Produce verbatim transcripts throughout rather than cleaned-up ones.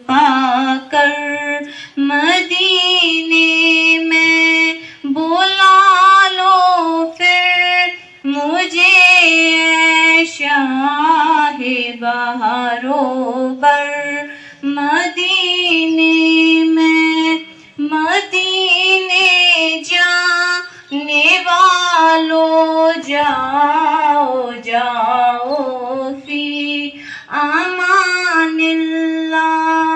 پا کر مدینے میں بلا لو پھر مجھے اے شاہ بہاروں بر مدینے میں، مدینے جانے والو جاؤ جاؤ فی امان اللہ،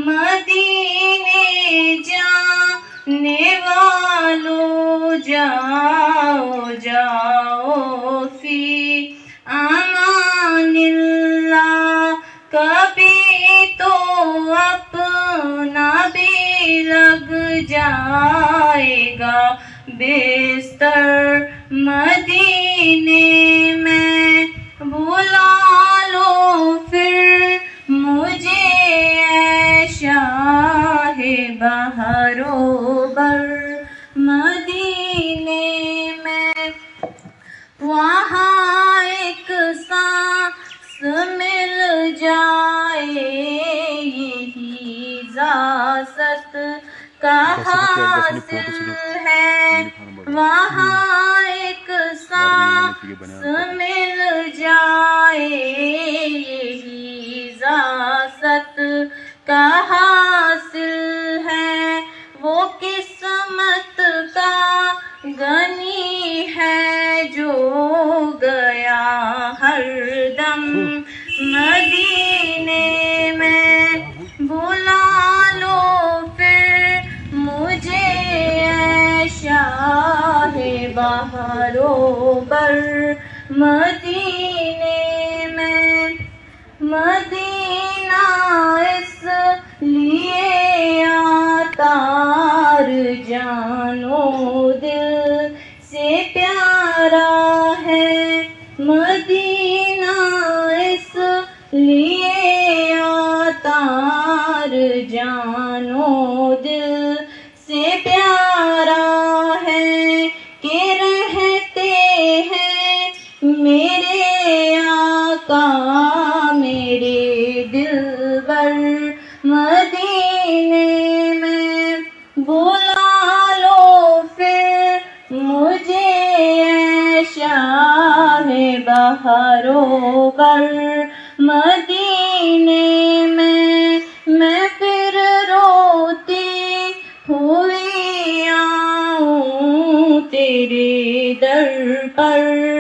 مدینے جانے والو جاؤ جاؤ فی امان اللہ، کبھی تو اپنا بھی لگ جائے گا بستر مدینے میں، بلا لو پھر مجھے اے شاہ بہاروں بر مدینے میں، وہاں ایک سانس مل جائے یہی ذاست کا حاصل ہے، وہاں ایک سانس مل جائے یہی ذاست کا حاصل ہے، وہ قسمت کا غنی ہے جو گیا ہر دم مدینے میں، بلا لو پھر مجھے اے شاہ بہاروں بر مدینے میں، مدینہ اس لیے عطار جانو دل سے پیارا ہے، مدینہ اس لیے عطار جانو دل سے پیارا ہے، کہ رہتے ہیں میرے آقا میرے دلبر مدینے میں، بلا لو پھر مجھے اے شاہ بہاروں بر مدینے میں، میں پھر روتی ہوئی آؤں تیرے در پر